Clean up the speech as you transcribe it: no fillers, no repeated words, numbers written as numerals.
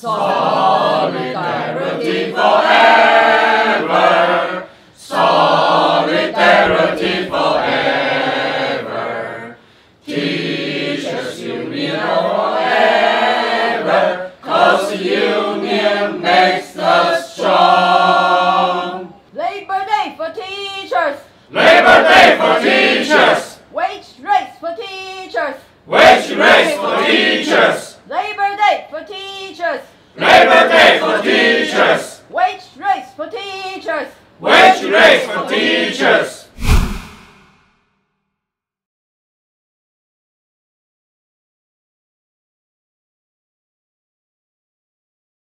Solidarity forever. Solidarity forever. Teachers Union forever. 'Cause the union makes us strong. Labor Day for teachers. Labor Day for teachers. Wage raise for teachers. Wage raise for teachers. Labor Day for teachers. Labor Day for teachers.